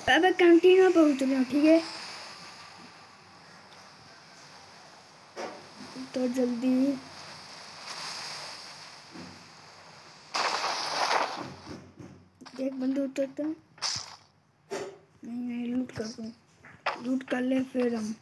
अबे कैंटीन में पहुंच रहे हो, ठीक है तो जल्दी। एक बंदे उतरता है, नहीं लूट कर दूं, लूट कर ले फिर हम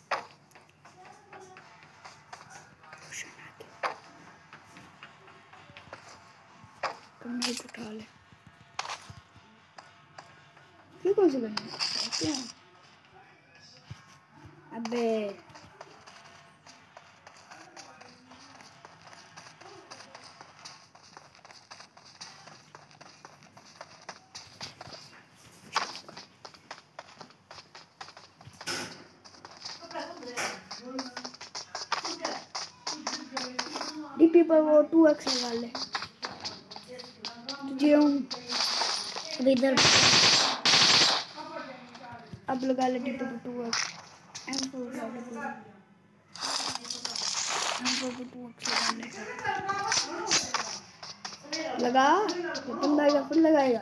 कमरे को उठा ले। फिर कौन से करना क्या? अबे डीपी पर वो 2x लगा ले तुझे अब इधर। अब लगा ले डीपी पर 2x। M4 उठा ले पूरा, M4 पर 2x लगा ले। लगा तो बंदा आएगा फिर लगाएगा।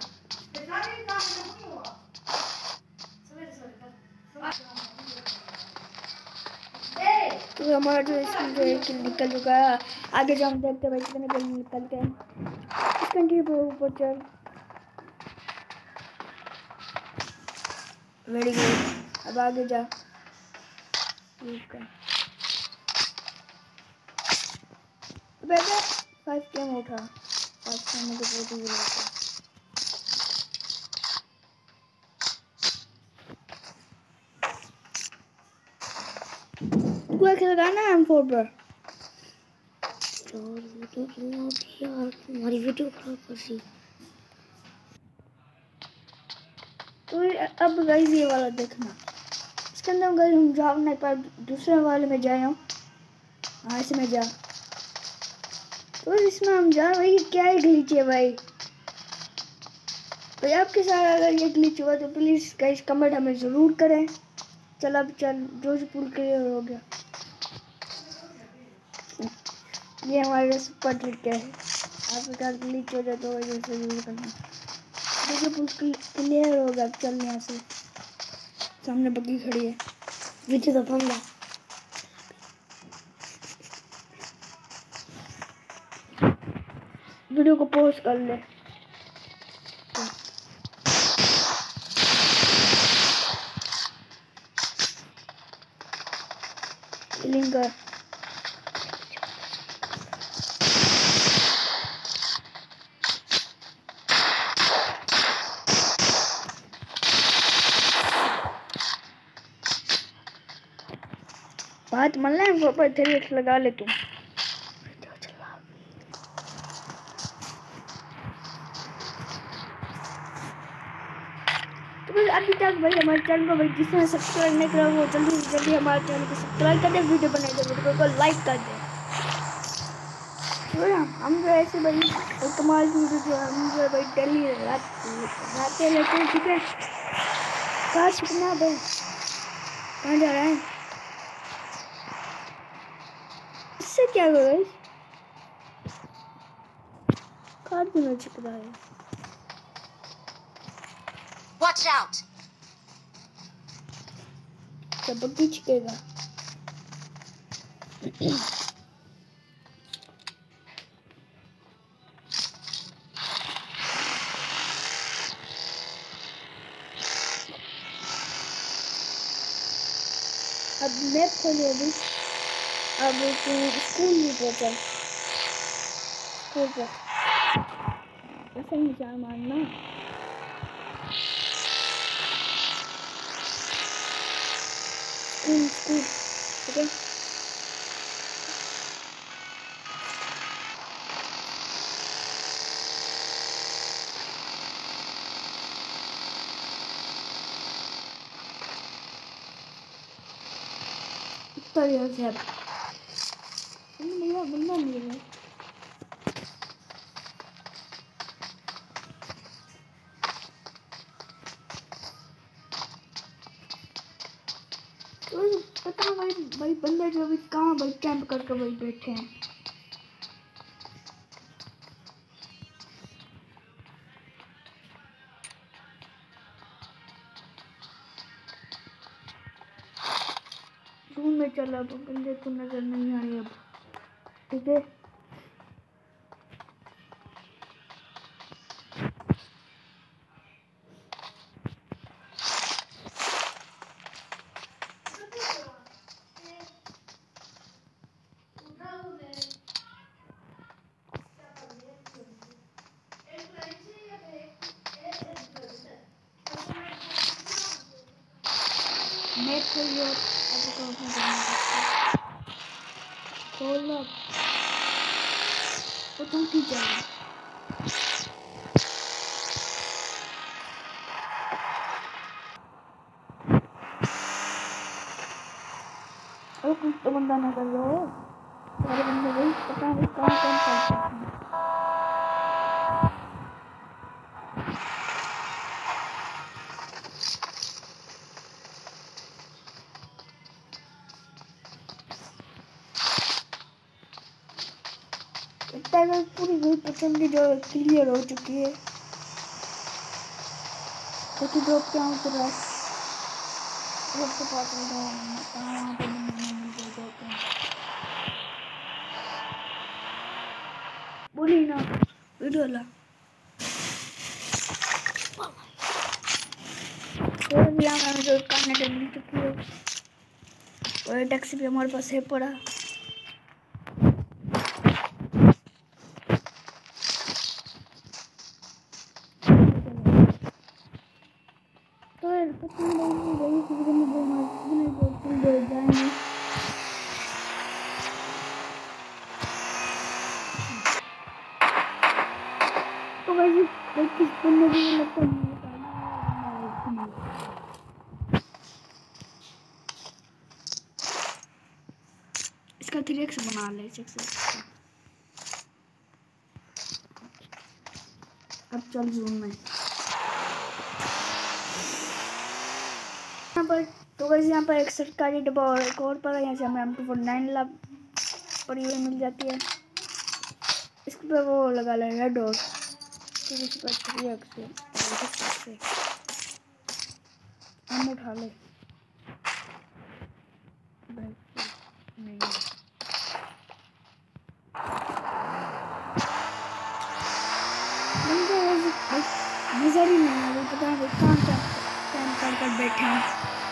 तो हमारा जो इसमें जो एक निकल चुका है। आगे जो हम देखते भाई कितने जल्दी निकलते हैं। इस कंट्री पर ऊपर चल। वेरी गुड, अब आगे जा। अबे 5 गेम उठा, 5 गेम मुझे बहुत ही जरूरत है। तू क्या लगाना है M4 पर? यार हमारी वीडियो खराब कर दी। तो अब गाइस ये वाला देखना, इसके अंदर गाइस हम जा नहीं पाए, दूसरे वाले में जाए हम। हाँ इसमें जा, तो इसमें हम जा। भाई क्या है ग्लिच है भाई? भाई आपके साथ अगर ये ग्लिच हुआ तो प्लीज गाइस कमेंट हमें जरूर करें। चल अब चल, जो पुल क्लियर हो गया। ये हमारे सुपर ट्रिक है, आपके साथ ग्लिच हो जाए तो ये जरूर करना। देखिए पुल क्लियर हो गया। चल यहाँ से, सामने बग्गी खड़ी है, पीछे तो बंदा। वीडियो को पॉज कर ले। किलिंग कर। बात मान ले, वो पर 3x लगा ले तू। तो बस अभी तक भाई हमारे चैनल को भाई जिसने सब्सक्राइब नहीं करा वो जल्दी से जल्दी हमारे चैनल को सब्सक्राइब कर दे, वीडियो बनाए दे, वीडियो को लाइक कर दे। तो हम जो ऐसे भाई कमाल की वीडियो जो हम जो भाई डेली रहते रहते हैं, ठीक है। कहाँ छिपना भाई, कहाँ जा रहा है? इससे क्या करो, कार भी नहीं छिप रहा है। Watch out! जब बग्गी छिपेगा। अब मैप खोलो अभी। अब तू स्कूल में पहुंचा, स्कूल पर ऐसे ही चार मारना। स्कूल स्कूल ठीक है। उत्तर यहाँ से भैया बंदा नहीं है। तो पता भाई भाई बंदे जो अभी कहाँ भाई कैंप करके भाई बैठे हैं। जून में चला, अब बंदे को नजर नहीं आए अब। ठीक है, नेट खोलियो, अब तो अपने खोल लो। तो तुम की जा ओ कुछ तो बंदा ना कर लो, सारे बंदे वही पता नहीं कौन कौन करते हैं। टाइगर पूरी वही पसंद की जो क्लियर हो चुकी है, क्योंकि ड्रॉप क्या उतर रहा है, ड्रॉप के पास वहाँ पे मिल गया। बोली ना वीडियो ला तो यहाँ हमें जो करने मिल चुकी है, और टैक्सी भी हमारे पास है पड़ा। तो वैसे किस बंदे को लगता है इसका 3x बना ले 6x। अब चल जूम में यहाँ पर, तो वैसे यहाँ पर एक सरकारी डब्बा और एक और पड़ा, यहाँ से हमें M249 लाभ पड़ी हुई मिल जाती है। इसके पर वो लगा ले रेड और फिर इस पर 3x से हम उठा ले नहीं नजर ही नहीं आ रही, पता नहीं कहाँ काम कर बैठे हैं।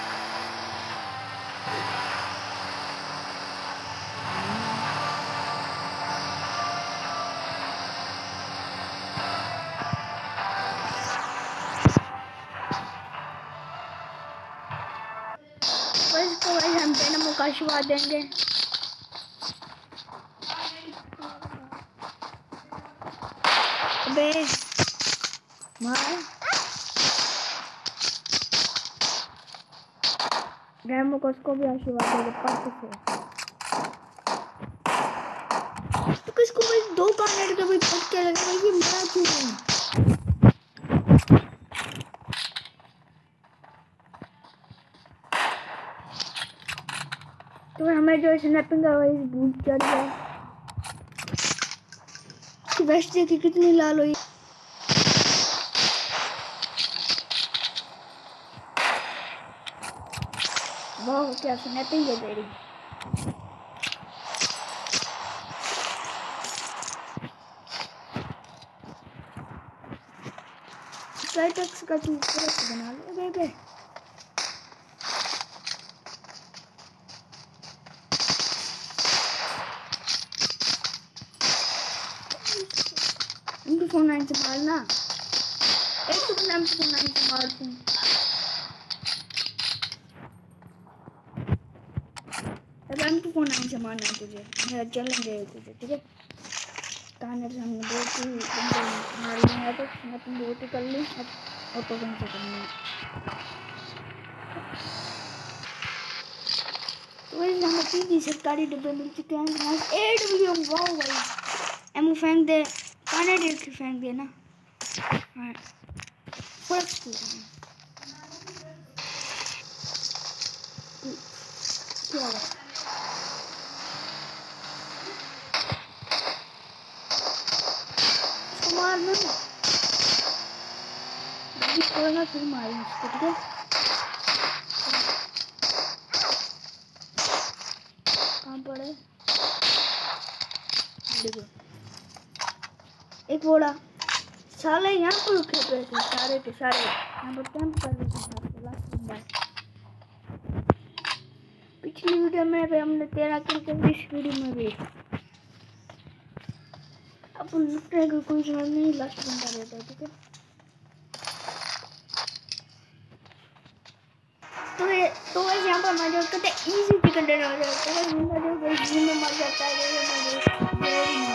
इसको भाई हम डेनामो का शिवा देंगे। अबे मार डेनामो को उसको भी आशीर्वाद देंगे पास से। तो किसको भाई 2 कार्नेट का भी पट के लगा भाई, ये मरा क्यों नहीं? तो हमें जो स्नैपिंग का वही भूत चढ़ गया। इसकी वेस्ट देखी कितनी लाल हुई। वाह क्या स्नैपिंग है तेरी। स्ट्राइटक्स का तू बना ले बेबे। M249 से मारना, एक तो M249 से मार दूँ। अब M249 से मारना है तुझे, मेरा चैलेंज है तुझे, ठीक है? कहानी से हमने बहुत ही मार लिया तो मैं तुम बहुत ही कर ली, अब ऑटो गन से करनी है। तो वही हमें 3 सरकारी डब्बे मिल चुके हैं। AW वाह भाई, एमओ फेंक दे, काने डेट की फेंक दे ना। हाँ फर्स्ट क्या मारना ना फिर मारेंगे इसको, ठीक है? एक बोला साले यहाँ पर रुके हुए थे सारे के सारे यहाँ पर कैंप कर रहे थे लास्ट बंदा। पिछली वीडियो में भी हमने 13 किल कर, इस वीडियो में भी अब लुटने का कोई समझ नहीं, लास्ट बंदा रहता है। ठीक है तो वैसे यहाँ पर मजा करते इजी चिकन डिनर हो जाता है, बंदा जो में मर जाता है।